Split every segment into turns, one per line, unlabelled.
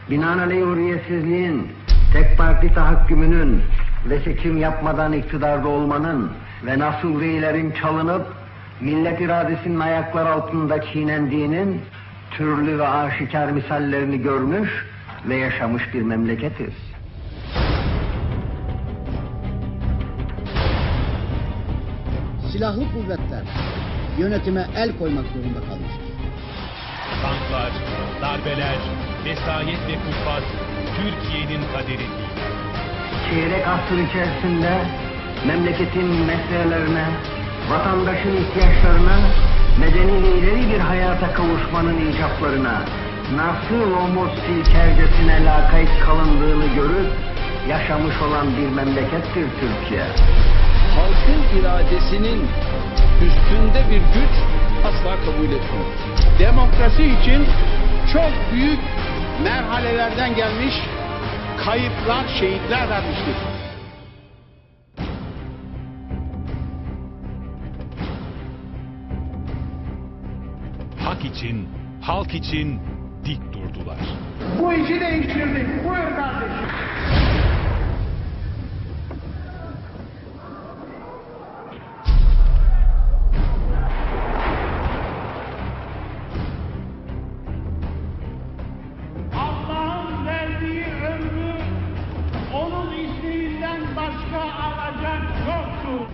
Binaenaleyh hürriyetsizliğin, tek parti tahakkümünün ve seçim yapmadan iktidarda olmanın ve Nasuhilerin çalınıp millet iradesinin ayaklar altında çiğnendiğinin türlü ve aşikar misallerini görmüş ve yaşamış bir memleketiz.
Silahlı kuvvetler yönetime el koymak zorunda kalmıştır.
Tanklar, darbeler, vesayet ve kufat Türkiye'nin kaderi değil.
Çeyrek asır içerisinde memleketin meselelerine, vatandaşın ihtiyaçlarına, medeni ve ileri bir hayata kavuşmanın icaplarına nasıl omuz silkercesine lakayt kalındığını görüp yaşamış olan bir memlekettir Türkiye.
Halkın iradesinin üstünde bir güç asla kabul etmiyor.
Demokrasi için çok büyük merhalelerden gelmiş, kayıplar, şehitler vermiştir.
Hak için, halk için dik durdular.
Bu işi değiştirdik. Buyur kardeşim. Allah'ın verdiği ömrü onun isteğinden başka alacak yoktur.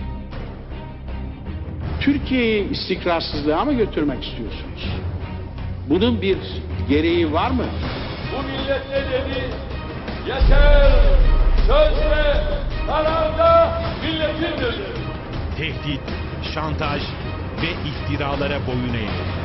Türkiye'yi istikrarsızlığa mı götürmek istiyorsunuz? Bunun bir gereği var mı?
Bu millet ne dedi? Yeter! Sözde, kararda milletin dedi.
Tehdit, şantaj ve iftiralara boyun eğdiler.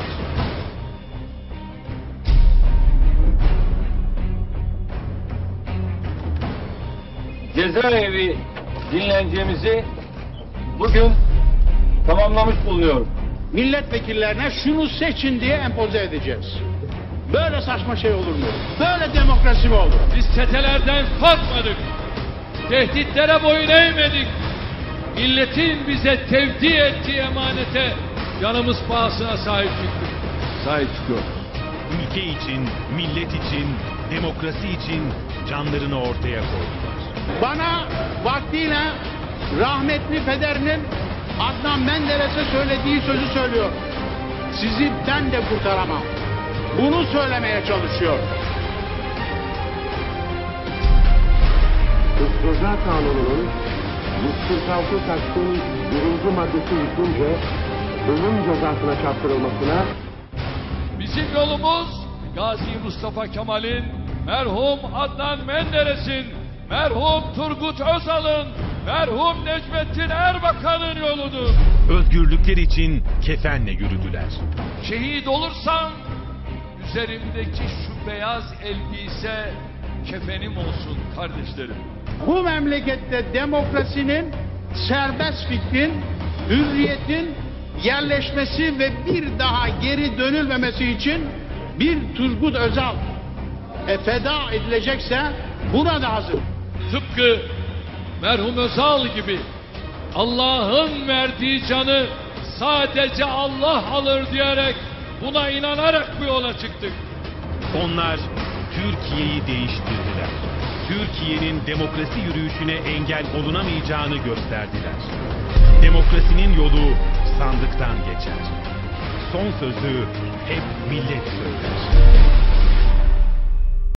Cezaevi dinlencemizi bugün tamamlamış bulunuyoruz.
Milletvekillerine şunu seçin diye empoze edeceğiz. Böyle saçma şey olur mu? Böyle demokrasi mi olur?
Biz çetelerden korkmadık. Tehditlere boyun eğmedik. Milletin bize tevdi ettiği emanete canımız pahasına sahip çıktık. Sahip çıkıyor.
Ülke için, millet için, demokrasi için canlarını ortaya koydular.
Bana vaktiyle rahmetli pederinin Adnan Menderes'e söylediği sözü söylüyor. Sizi ben de kurtaramam. Bunu söylemeye çalışıyor.
Ceza Kanunu'nun 146 Taksim 1. maddesi hükmünce ölüm cezasına çarptırılmasına
Bizim yolumuz Gazi Mustafa Kemal'in, merhum Adnan Menderes'in, merhum Turgut Özal'ın, merhum Necmettin Erbakan'ın yoludur.
Özgürlükler için kefenle yürüdüler.
Şehit olursan üzerimdeki şu beyaz elbise kefenim olsun kardeşlerim.
Bu memlekette demokrasinin, serbest fikrin, hürriyetin yerleşmesi ve bir daha geri dönülmemesi için bir Turgut Özal feda edilecekse buna da hazır.
Tıpkı merhum Özal gibi Allah'ın verdiği canı sadece Allah alır diyerek buna inanarak bu yola çıktık.
Onlar Türkiye'yi değiştirdiler. Türkiye'nin demokrasi yürüyüşüne engel olunamayacağını gösterdiler. Demokrasinin yolu sandıktan geçer. Son sözü hep millet söyler.